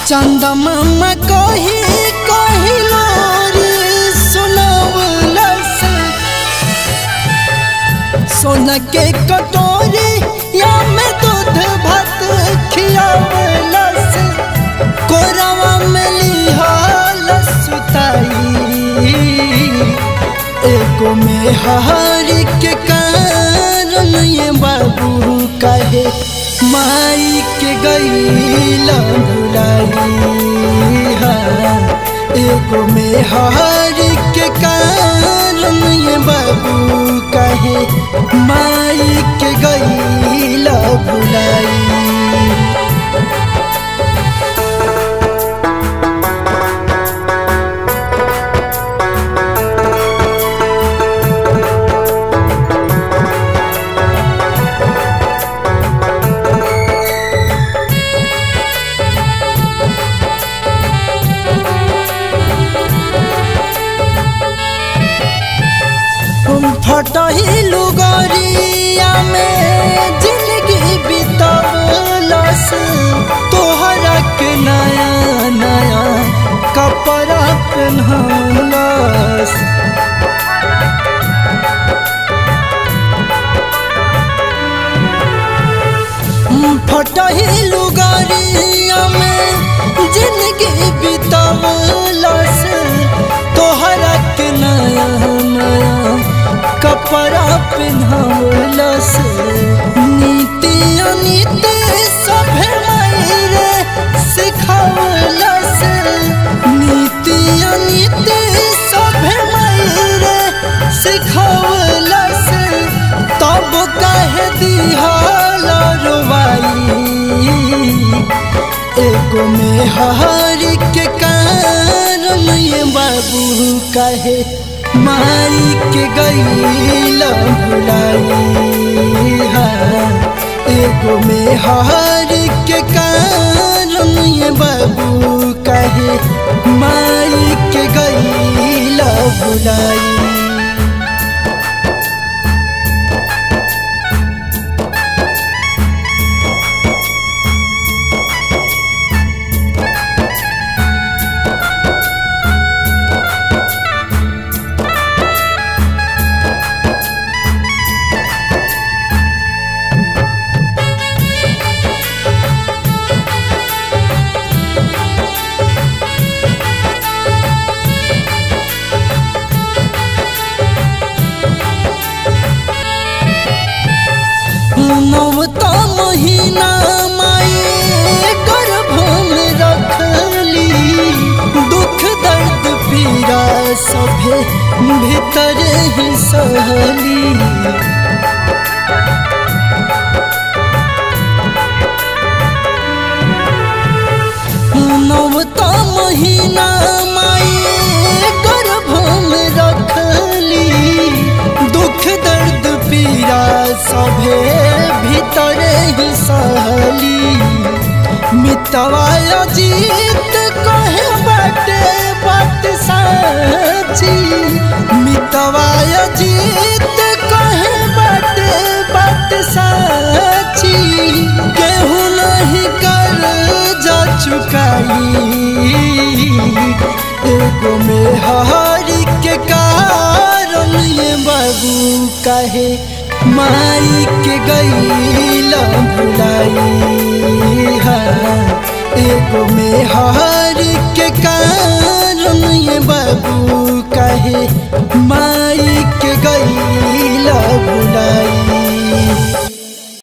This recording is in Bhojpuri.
चंदा मामा कही कही लोरी सुनावलस सोना के कटोरी या में दूध भात खियावलस कोरवा में लिहालस सुताई एको में हरी के कारण ये बाबू कहे माई के गईला भुलाई एको में हरी के कारण ये बाबू कहे माई के गईला भुलाई। फटहिलु गरिया में जिंदगी बितवलस तोहरा के नया नया कपड़ा पहनलस फटहिलु गरिया में जिंदगी बितवलस तोहरा के नया नया कपड़ा पहनलस नीति अनीति सभे मायरे सिखवलस नीति अनीति सभे मायरे सिखवलस तब कहे दिहल रुबाई एको में हरी के कारण ये बाबू कहे माई के गईला भुलाई एको में हरी के कारण ये बाबू कहे माई के गईला भुलाई। नौता महीना माई गर्भ में रखली दुख दर्द पीड़ा सभे भीतर ही सहली नौता महीना माई गर्भ में रखली दुख दर्द पीड़ा सभे भीतर ही सहली मितवा अजीत कहे बाटे बात साची मितवा अजीत कहे बाटे बात साची केहू नहीं कर जा चुकाई एको में हरी के कारण ये बाबू कहे माई के गईला भुलाई एको में हरी के कारण ये बाबू कहे माई के गईला भुलाई।